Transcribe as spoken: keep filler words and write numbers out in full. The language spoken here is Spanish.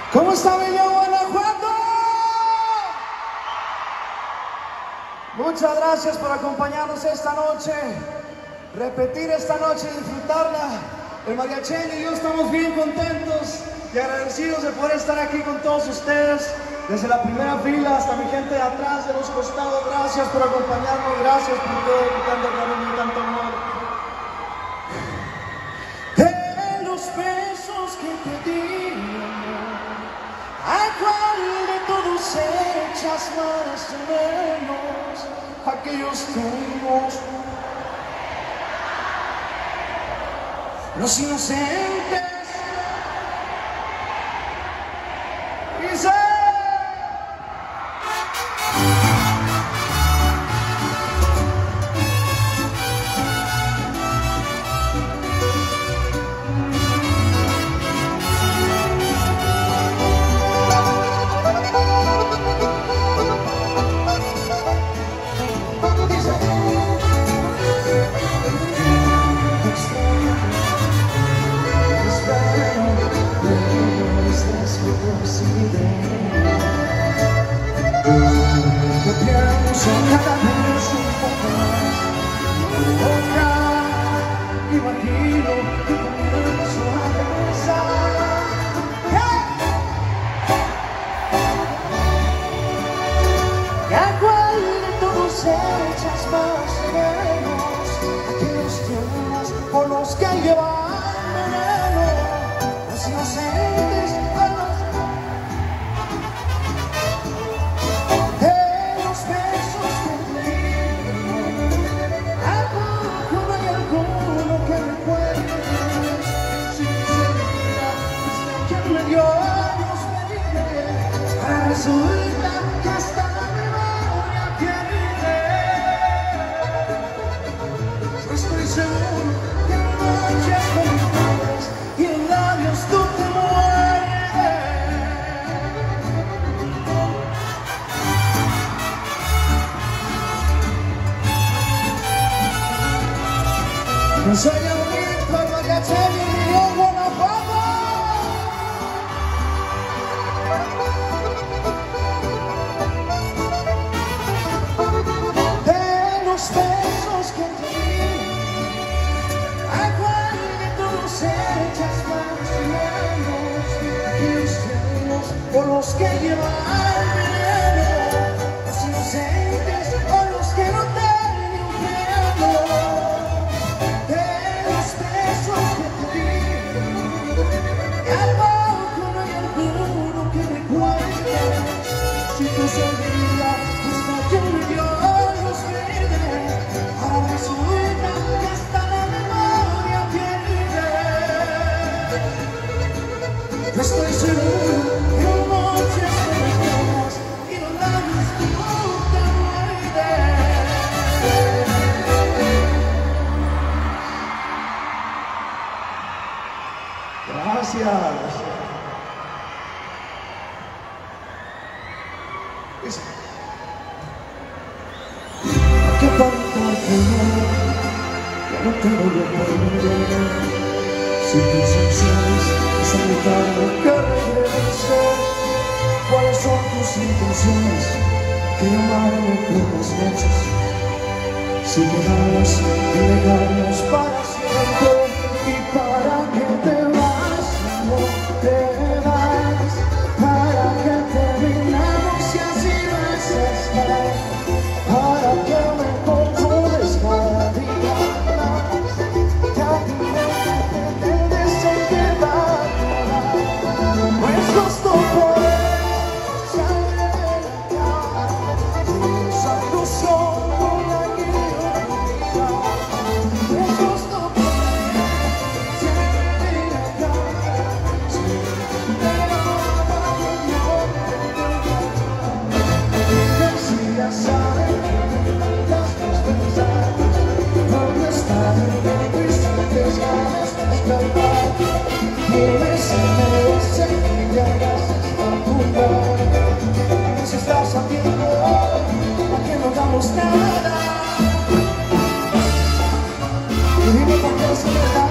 ¿Cómo está Villa Guanajuato? Muchas gracias por acompañarnos esta noche, repetir esta noche y disfrutarla. El mariacheño y yo estamos bien contentos y agradecidos de poder estar aquí con todos ustedes, desde la primera fila hasta mi gente de atrás, de los costados. Gracias por acompañarnos, gracias por todo, por tanto cariño y tanto amor. De los besos que te di, ¿a cuál de todos echas más o menos? Aquellos tumbos, los inocentes. Dice yo pienso cada vez un poco más, otra, imagino que comienzo a pensar, ¡hey! ¿Y a cuál de todos echas más o menos? Aquellos tiempos por los que llevan veneno, los inocentes a los resulta que hasta la memoria pierde. Yo estoy seguro que en noches conmigo y en labios tú te mueres. No soy el único, el mariacheño y Villa Guanajuato. Besos que te di, ¿a cuál de todos echas más o menos? Aquellos sueños por los que llevan veneno, los inocentes o los que no tenían freno. De los besos que te di, ¿a poco no hay alguno que recuerdes? Si tú sonrías, hasta que me dio. Resulta que hasta la memoria pierde. Yo estoy seguro que en noches conmigo y los labios tú te muerdes. Gracias. Dice, ¿a qué tanto amor? Ya no te voy a perder. Si tus acciones es algo que regrese, ¿cuáles son tus intenciones? Que amarme por las noches, si quedamos y dejarnos para siempre. Y para que te vas, no te vas, para que terminamos y así vas a estar, para que me controles cada día más, que a ti me entiendes en que va a quedar. No es justo poder saber de la cara, esa ilusión con la que yo vivía. No es justo poder saber de la cara, si te va a si ya sabes. Si estás a tiempo, ¿a que no damos nada? Y dime por qué se me da.